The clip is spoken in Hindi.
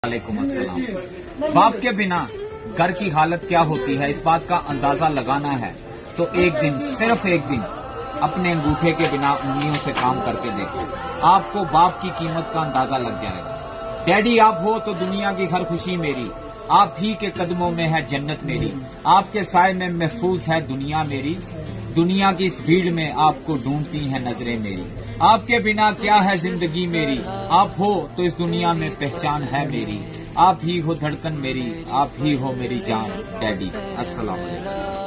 वालेकुम अस्सलाम। बाप के बिना घर की हालत क्या होती है, इस बात का अंदाजा लगाना है तो एक दिन, सिर्फ एक दिन अपने अंगूठे के बिना उंगलियों से काम करके देखो, आपको बाप की कीमत का अंदाजा लग जाएगा। डैडी आप हो तो दुनिया की हर खुशी मेरी, आप ही के कदमों में है जन्नत मेरी, आपके साए में महफूज है दुनिया मेरी, दुनिया की इस भीड़ में आपको ढूंढती हैं नजरें मेरी, आपके बिना क्या है जिंदगी मेरी, आप हो तो इस दुनिया में पहचान है मेरी, आप ही हो धड़कन मेरी, आप ही हो मेरी जान डैडी। अस्सलाम वालेकुम।